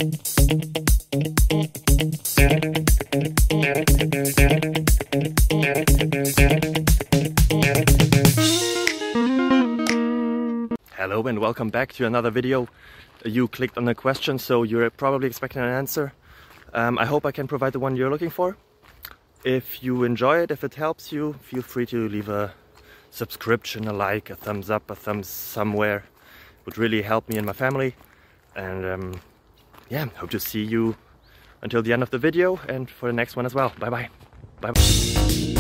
Hello and welcome back to another video. You clicked on a question, so you're probably expecting an answer. I hope I can provide the one you're looking for. If you enjoy it, if it helps you, feel free to leave a subscription, a like, a thumbs up, a thumbs somewhere. It would really help me and my family. And yeah, hope to see you until the end of the video and for the next one as well. Bye bye. Bye bye.